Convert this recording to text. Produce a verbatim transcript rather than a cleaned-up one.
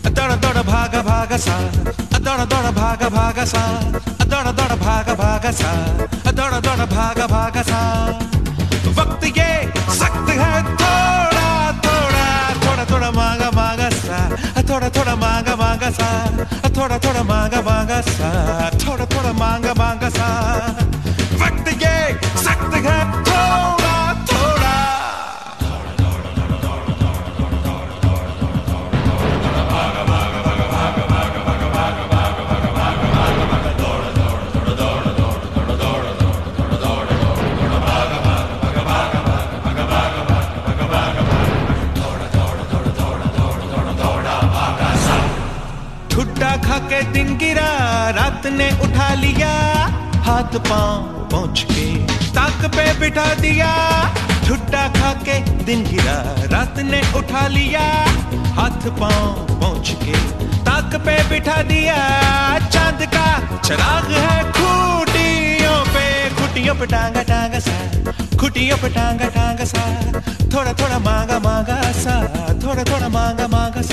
दौड़ दौड़ भागा भागा सा, दौड़ दौड़ भागा भागा सा, दौड़ दौड़ भागा भागा सा, दौड़ दौड़ भागा भागा सा। वक्त ये सख्त है थोड़ा थोड़ा, थोड़ा थोड़ा मांगा मांगा सा, थोड़ा थोड़ा मांगा मांगा सा, थोड़ा थोड़ा मांगा मांगा सा, थोड़ा थोड़ा मांगा मांगा सा। वक्त ये सख्त है थोड़ा थोड़ा। ठुड्डा खा के दिन गिरा, रात ने उठा लिया, हाथ पांव पहुंच के ताक पे बिठा दिया। ठुड्डा खा के दिन गिरा, रात ने उठा लिया, हाथ पांव पहुंच के ताक पे बिठा दिया। चांद का चिराग है खूटियों पे, खूटियों पे टांगा टांगा सा, खूटियों पे टांगा टांगा सा। थोड़ा थोड़ा मांगा मांगा सा, थोड़ा थोड़ा मांगा मांगा